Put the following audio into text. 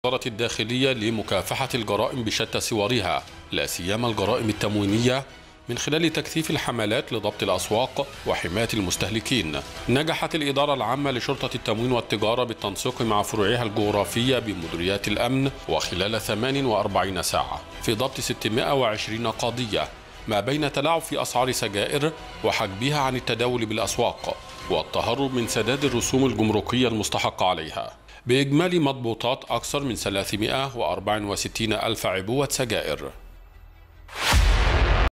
وزارة الداخلية لمكافحة الجرائم بشتى صورها، لا سيما الجرائم التموينية، من خلال تكثيف الحملات لضبط الأسواق وحماية المستهلكين. نجحت الإدارة العامة لشرطة التموين والتجارة بالتنسيق مع فروعها الجغرافية بمديريات الأمن وخلال 48 ساعة في ضبط 620 قضية ما بين تلاعب في أسعار سجائر وحجبها عن التداول بالأسواق والتهرب من سداد الرسوم الجمركية المستحقة عليها، بإجمالي مضبوطات أكثر من 364 ألف عبوة سجائر.